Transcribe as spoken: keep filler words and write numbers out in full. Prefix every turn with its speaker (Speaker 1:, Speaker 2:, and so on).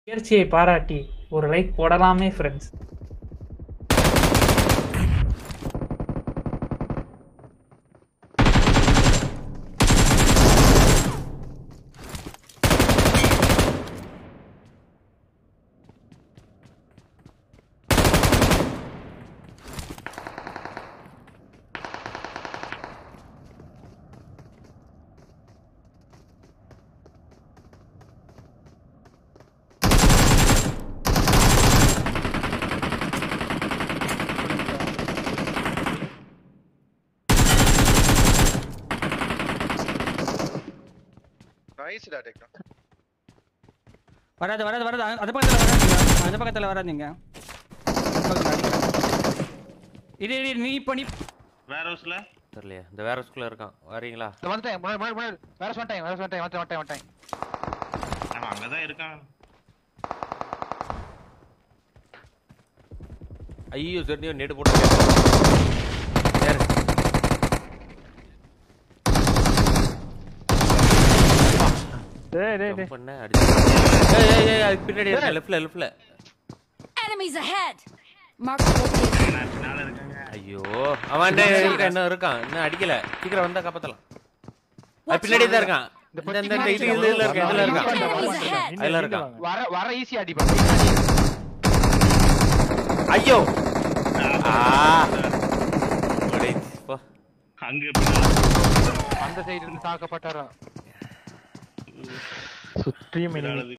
Speaker 1: முயற்சியை பாராட்டி ஒரு லைக் போடலாமே ஃப்ரெண்ட்ஸ்.
Speaker 2: நைஸ்டா டெக்னோ.
Speaker 3: வராது வராது வராது அந்த பக்கத்துல வராதீங்க. அந்த பக்கத்துல வராதீங்க. இது இது நீ பண்ணி
Speaker 4: வேர் ஹவுஸ்ல
Speaker 5: தெரியல. இந்த வேர் ஹவுஸ்க்குள்ள இருக்கான். வரீங்களா?
Speaker 2: வந்துட்டேன். முன்னாடி முன்னாடி முன்னாடி வேற வந்துட்டேன். வேற வந்துட்டேன். வந்துட்டேன் வந்துட்டேன் வந்துட்டேன்.
Speaker 4: அவன் அங்க தான் இருக்கான்.
Speaker 5: ஐயோ சரியா நேடு போட்டு யார்
Speaker 2: டேய் டேய் டேய்
Speaker 5: பண்ண அடி. ஏய் ஏய் ஏய் அதுக்கு பின்னாடி இருக்க லெஃப்ட்ல லெஃப்ட்ல.
Speaker 6: Enemies ahead. Mark the location.
Speaker 4: நால இருக்காங்க.
Speaker 5: ஐயோ அவன்டே இருக்க என்ன இருக்கான். இன்னும் அடிக்கல. சீக்கிரம் வந்தா காப்பாத்தலாம். அது பின்னாடி தான் இருக்கான். இந்த இந்த இது இதுல இருக்க இதுல இருக்கான். அதுல இருக்கான்.
Speaker 2: வர வர ஈஸியா அடி பண்ணு.
Speaker 5: ஐயோ ஆ ஓடிச்சு போ.
Speaker 4: அங்க
Speaker 2: அந்த சைடுல இருந்து தாக்கப்பட்டாரா சுற்றி மினி